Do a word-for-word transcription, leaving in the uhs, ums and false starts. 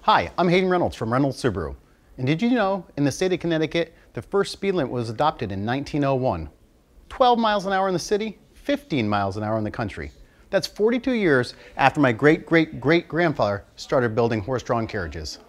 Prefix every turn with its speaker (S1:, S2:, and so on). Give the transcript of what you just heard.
S1: Hi, I'm Hayden Reynolds from Reynolds Subaru. And did you know, in the state of Connecticut, the first speed limit was adopted in nineteen oh one. twelve miles an hour in the city, fifteen miles an hour in the country. That's forty-two years after my great-great-great-grandfather started building horse-drawn carriages.